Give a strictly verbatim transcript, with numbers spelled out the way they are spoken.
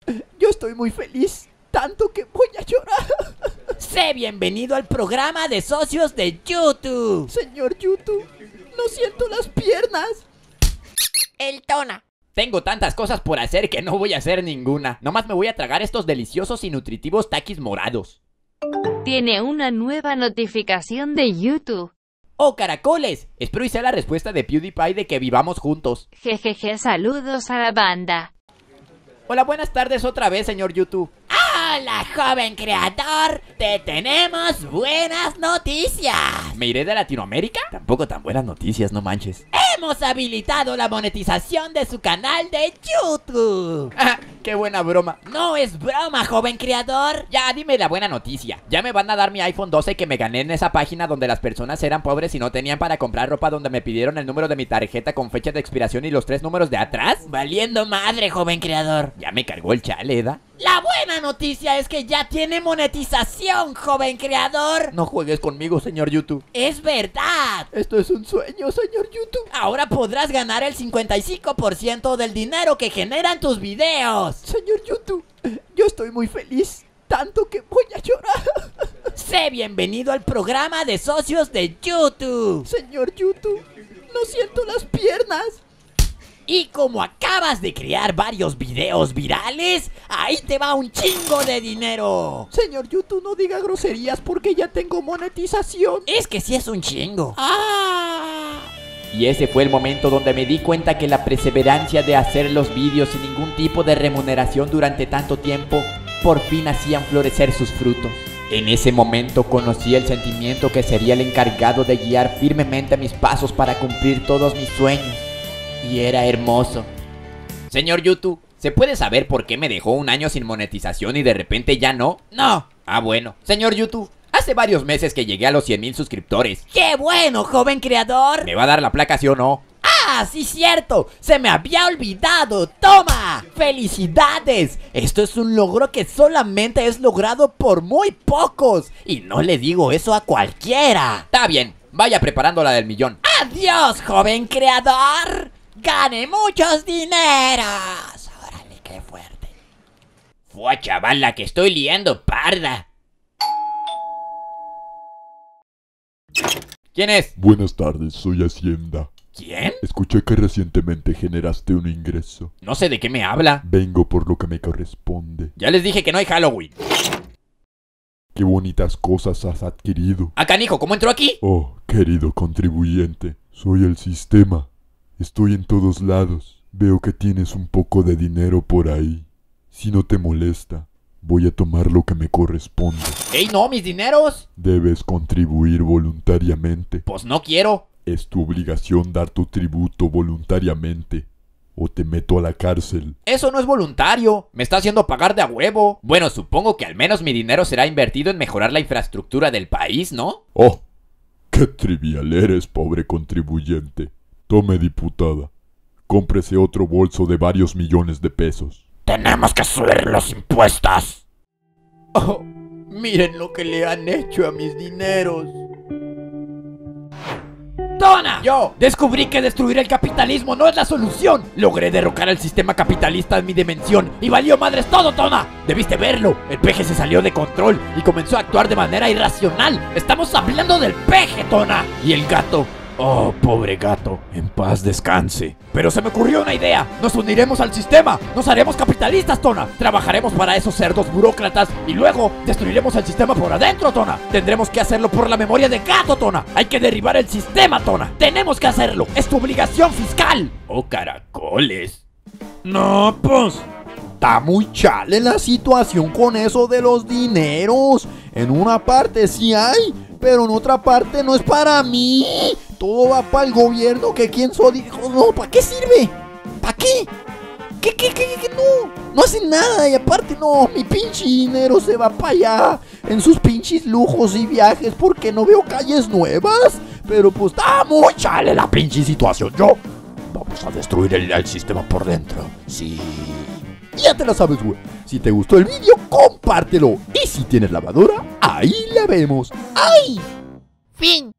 Yo estoy muy feliz, tanto que voy a llorar. Sé bienvenido al programa de socios de YouTube. Señor YouTube, no siento las piernas. El Tona. Tengo tantas cosas por hacer que no voy a hacer ninguna. Nomás me voy a tragar estos deliciosos y nutritivos taquis morados. Tiene una nueva notificación de YouTube. ¡Oh, caracoles! Espero y sea la respuesta de PewDiePie de que vivamos juntos. Jejeje, saludos a la banda. Hola, buenas tardes otra vez, señor YouTube. ¡Hola, joven creador! ¡Te tenemos buenas noticias! ¿Me iré de Latinoamérica? Tampoco tan buenas noticias, no manches. ¡Hemos habilitado la monetización de su canal de YouTube! ¡Ah, qué buena broma! ¡No es broma, joven creador! Ya, dime la buena noticia. Ya me van a dar mi iPhone doce que me gané en esa página donde las personas eran pobres y no tenían para comprar ropa, donde me pidieron el número de mi tarjeta con fecha de expiración y los tres números de atrás. Valiendo madre, joven creador. Ya me cargó el chale, ¿da? La buena noticia es que ya tiene monetización, joven creador. No juegues conmigo, señor YouTube. Es verdad. Esto es un sueño, señor YouTube. Ahora podrás ganar el cincuenta y cinco por ciento del dinero que generan tus videos. Señor YouTube, yo estoy muy feliz, tanto que voy a llorar. Sé bienvenido al programa de socios de YouTube. Señor YouTube, no siento las piernas. Y como acabas de crear varios videos virales, ahí te va un chingo de dinero. Señor YouTube, no diga groserías porque ya tengo monetización. Es que sí es un chingo. ¡Ah! Y ese fue el momento donde me di cuenta que la perseverancia de hacer los vídeos sin ningún tipo de remuneración durante tanto tiempo, por fin hacían florecer sus frutos. En ese momento conocí el sentimiento que sería el encargado de guiar firmemente mis pasos para cumplir todos mis sueños. Y era hermoso. Señor YouTube, ¿se puede saber por qué me dejó un año sin monetización y de repente ya no? No. Ah, bueno. Señor YouTube, hace varios meses que llegué a los cien mil suscriptores. ¡Qué bueno, joven creador! ¿Me va a dar la placa, sí o no? ¡Ah, sí, cierto! ¡Se me había olvidado! ¡Toma! ¡Felicidades! Esto es un logro que solamente es logrado por muy pocos. Y no le digo eso a cualquiera. Está bien, vaya preparando la del millón. ¡Adiós, joven creador! ¡Gane muchos dineros! ¡Órale, qué fuerte! ¡Fua, chaval, la que estoy liando, parda! ¿Quién es? Buenas tardes, soy Hacienda. ¿Quién? Escuché que recientemente generaste un ingreso. No sé de qué me habla. Vengo por lo que me corresponde. Ya les dije que no hay Halloween. Qué bonitas cosas has adquirido. Ah, canijo, ¿cómo entró aquí? Oh, querido contribuyente, soy el sistema. Estoy en todos lados. Veo que tienes un poco de dinero por ahí. Si no te molesta, voy a tomar lo que me corresponde. ¡Ey, no, mis dineros! Debes contribuir voluntariamente. Pues no quiero. Es tu obligación dar tu tributo voluntariamente, o te meto a la cárcel. Eso no es voluntario. Me está haciendo pagar de a huevo. Bueno, supongo que al menos mi dinero será invertido en mejorar la infraestructura del país, ¿no? Oh, qué trivial eres, pobre contribuyente. Tome, diputada. Cómprese otro bolso de varios millones de pesos. Tenemos que subir los impuestos. Oh, miren lo que le han hecho a mis dineros. ¡Tona! Yo descubrí que destruir el capitalismo no es la solución. Logré derrocar el sistema capitalista en mi dimensión y valió madres todo, Tona. Debiste verlo. El peje se salió de control y comenzó a actuar de manera irracional. Estamos hablando del peje, Tona. Y el gato. Oh, pobre gato, en paz descanse. Pero se me ocurrió una idea. Nos uniremos al sistema. Nos haremos capitalistas, Tona. Trabajaremos para esos cerdos burócratas y luego destruiremos el sistema por adentro, Tona. Tendremos que hacerlo por la memoria de gato, Tona. Hay que derribar el sistema, Tona. Tenemos que hacerlo. Es tu obligación fiscal. Oh, caracoles. No, pues, está muy chale la situación con eso de los dineros. En una parte sí hay, pero en otra parte no es para mí. Todo va para el gobierno, que quién soy, dijo, no, ¿para qué sirve? ¿Para qué? ¿Qué, qué, qué, qué? No, no hacen nada y aparte no, mi pinche dinero se va para allá en sus pinches lujos y viajes porque no veo calles nuevas. Pero pues está muy chale la pinche situación, yo. Vamos a destruir el, el sistema por dentro, sí. Ya te la sabes, güey. Si te gustó el vídeo, compártelo. Y si tienes lavadora, ahí la vemos. ¡Ay! Fin.